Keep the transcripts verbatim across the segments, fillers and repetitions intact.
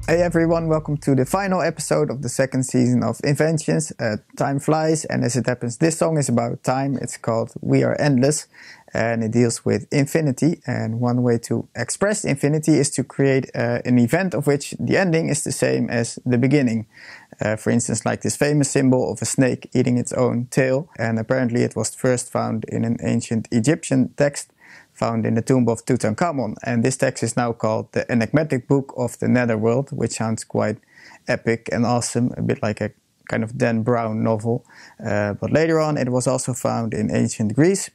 Hey everyone, welcome to the final episode of the second season of Inventions. Uh, time flies, and as it happens, this song is about time. It's called We Are Endless, and it deals with infinity. And one way to express infinity is to create uh, an event of which the ending is the same as the beginning. Uh, for instance, like this famous symbol of a snake eating its own tail. And apparently it was first found in an ancient Egyptian text found in the tomb of Tutankhamun. And this text is now called the Enigmatic Book of the Netherworld, which sounds quite epic and awesome, a bit like a kind of Dan Brown novel. Uh, but later on it was also found in ancient Greece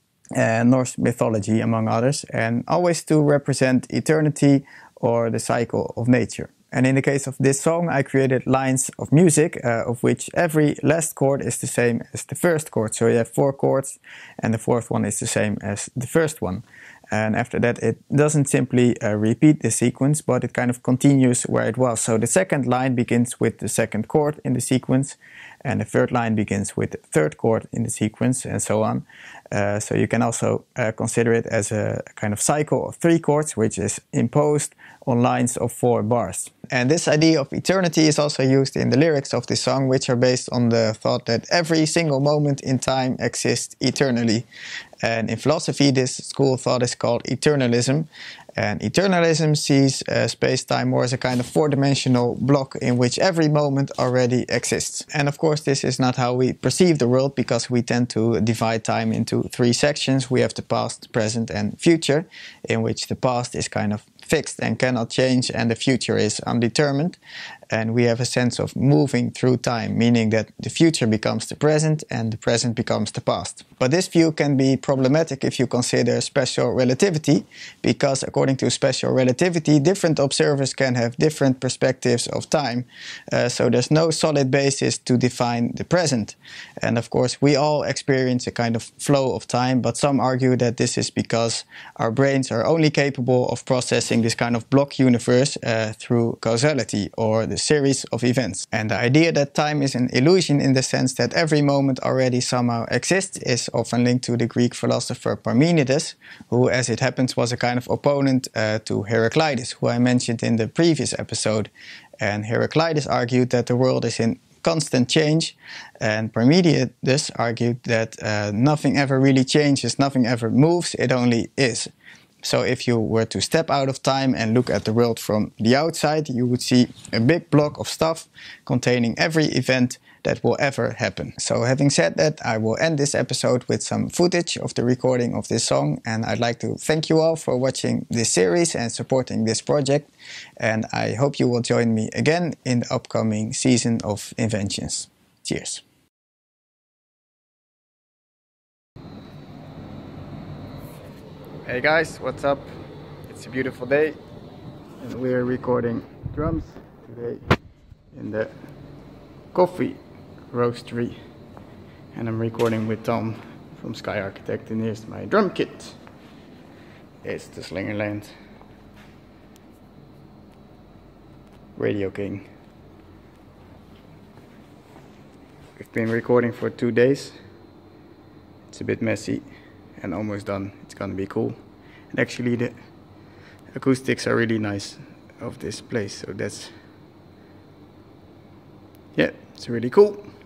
and Norse mythology, among others, and always to represent eternity or the cycle of nature. And in the case of this song, I created lines of music, uh, of which every last chord is the same as the first chord. So you have four chords, and the fourth one is the same as the first one. And after that, it doesn't simply uh, repeat the sequence, but it kind of continues where it was. So the second line begins with the second chord in the sequence, and the third line begins with the third chord in the sequence, and so on. Uh, so you can also uh, consider it as a kind of cycle of three chords, which is imposed on lines of four bars. And this idea of eternity is also used in the lyrics of this song, which are based on the thought that every single moment in time exists eternally. And in philosophy, this school of thought is called eternalism. And eternalism sees uh, space-time more as a kind of four-dimensional block in which every moment already exists. And of course, this is not how we perceive the world, because we tend to divide time into three sections. We have the past, present, and future, in which the past is kind of fixed and cannot change, and the future is undetermined. And we have a sense of moving through time, meaning that the future becomes the present and the present becomes the past. But this view can be problematic if you consider special relativity, because according to special relativity, different observers can have different perspectives of time. Uh, so there's no solid basis to define the present. And of course, we all experience a kind of flow of time, but some argue that this is because our brains are only capable of processing this kind of block universe uh, through causality, or the series of events. And the idea that time is an illusion in the sense that every moment already somehow exists is often linked to the Greek philosopher Parmenides, who, as it happens, was a kind of opponent uh, to Heraclitus, who I mentioned in the previous episode. And Heraclitus argued that the world is in constant change, and Parmenides argued that uh, nothing ever really changes, nothing ever moves, it only is. So if you were to step out of time and look at the world from the outside, you would see a big block of stuff containing every event that will ever happen. So having said that, I will end this episode with some footage of the recording of this song, and I'd like to thank you all for watching this series and supporting this project, and I hope you will join me again in the upcoming season of Inventions. Cheers! Hey guys, what's up? It's a beautiful day and we're recording drums today in the coffee roastery, and I'm recording with Tom from Sky Architect, and here's my drum kit. It's the Slingerland Radio King. We've been recording for two days. It's a bit messy and almost done. It's gonna be cool. And actually the acoustics are really nice of this place, so that's, yeah, it's really cool.